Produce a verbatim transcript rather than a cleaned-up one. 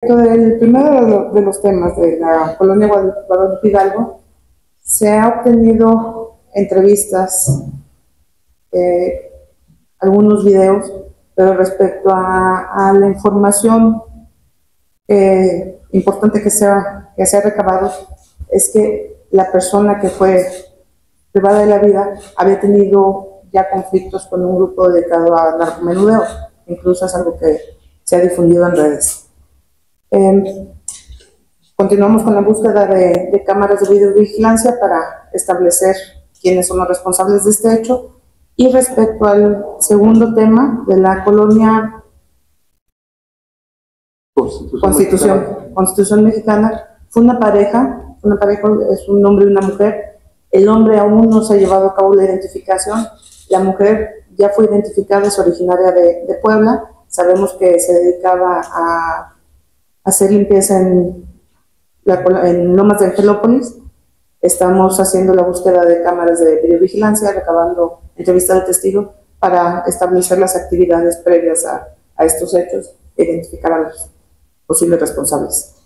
respecto del primero de, lo, de los temas de la colonia Guadalupe Hidalgo, se ha obtenido entrevistas, eh, algunos videos, pero respecto a, a la información eh, importante que se, ha, que se ha recabado es que la persona que fue privada de la vida había tenido ya conflictos con un grupo dedicado a narcomenudeo. Incluso es algo que se ha difundido en redes. Eh, continuamos con la búsqueda de, de cámaras de videovigilancia para establecer quiénes son los responsables de este hecho. Y respecto al segundo tema de la colonia Constitución, Constitución, mexicana. Constitución mexicana, fue una pareja, una pareja es un hombre y una mujer. El hombre aún no se ha llevado a cabo la identificación. La mujer ya fue identificada, es originaria de, de Puebla. Sabemos que se dedicaba a hacer limpieza en, la, en Lomas de Angelópolis. Estamos haciendo la búsqueda de cámaras de videovigilancia, recabando entrevistas de testigos para establecer las actividades previas a, a estos hechos e identificar a los posibles responsables.